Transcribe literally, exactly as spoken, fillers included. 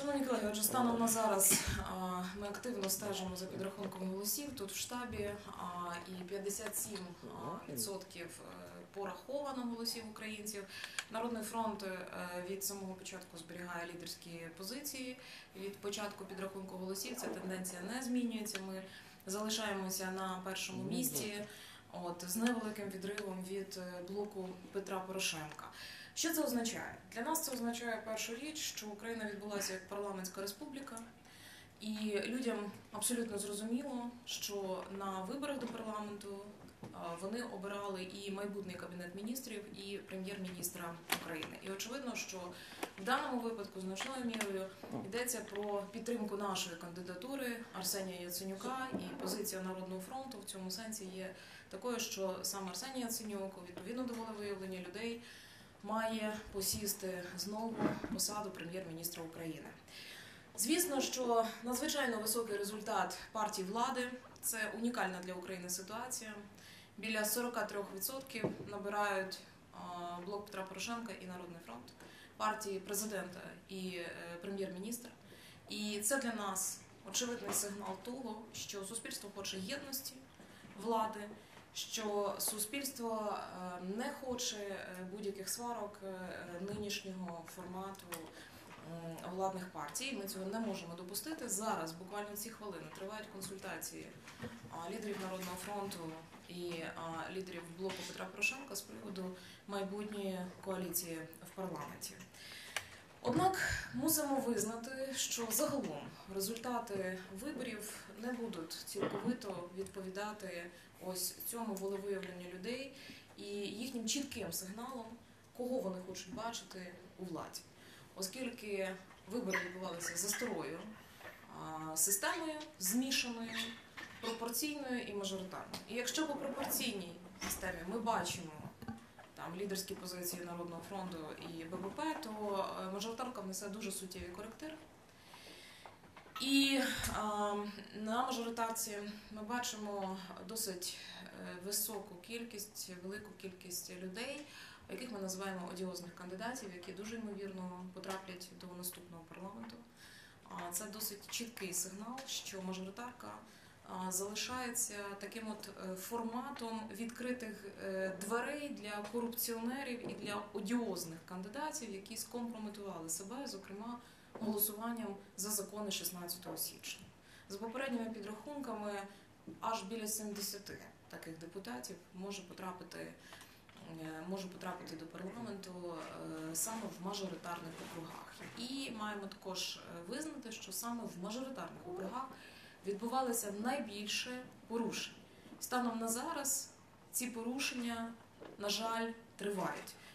Шановні колеги, отже, станом на зараз ми активно стежимо за підрахунком голосів тут в штабі, і п'ятдесят сім відсотків пораховано голосів українців. Народний фронт від самого початку зберігає лідерські позиції. Від початку підрахунку голосів ця тенденція не змінюється. Ми залишаємося на першому місці, от, з невеликим відривом від блоку Петра Порошенка. Що це означає? Для нас це означає першу річ, що Україна відбулася як парламентська республіка, і людям абсолютно зрозуміло, що на виборах до парламенту вони обирали і майбутній кабінет міністрів, і прем'єр-міністра України. І очевидно, що в даному випадку значною мірою йдеться про підтримку нашої кандидатури Арсенія Яценюка, і позиція Народного фронту в цьому сенсі є такою, що сам Арсеній Яценюк, відповідно до волевиявлення людей, має посісти знову посаду прем'єр-міністра України. Звісно, що надзвичайно високий результат партії влади – це унікальна для України ситуація. Біля сорок три відсотків набирають блок Петра Порошенка і Народний фронт, партії президента і прем'єр-міністра. І це для нас очевидний сигнал того, що суспільство хоче єдності влади, що суспільство не хоче будь-яких сварок нинішнього формату владних партій. Ми цього не можемо допустити. Зараз, буквально ці хвилини, тривають консультації лідерів Народного фронту і лідерів блоку Петра Порошенка з приводу майбутньої коаліції в парламенті. Однак мусимо визнати, що загалом результати виборів не будуть цілковито відповідати ось цьому волевиявленню людей і їхнім чітким сигналом, кого вони хочуть бачити у владі. Оскільки вибори відбувалися за старою системою, змішаною, пропорційною і мажоритарною. І якщо по пропорційній системі ми бачимо там лідерські позиції Народного фронту і БПП, то мажоритарка внесе дуже суттєві коректири. І а, на мажоритарці ми бачимо досить високу кількість, велику кількість людей, яких ми називаємо одіозних кандидатів, які дуже ймовірно потраплять до наступного парламенту. А, це досить чіткий сигнал, що мажоритарка а, залишається таким от форматом відкритих дверей для корупціонерів і для одіозних кандидатів, які скомпрометували себе, зокрема, голосуванням за закони шістнадцятого січня. За попередніми підрахунками, аж біля сімдесяти таких депутатів може потрапити, може потрапити до парламенту саме в мажоритарних округах. І маємо також визнати, що саме в мажоритарних округах відбувалося найбільше порушень. Станом на зараз ці порушення, на жаль, тривають.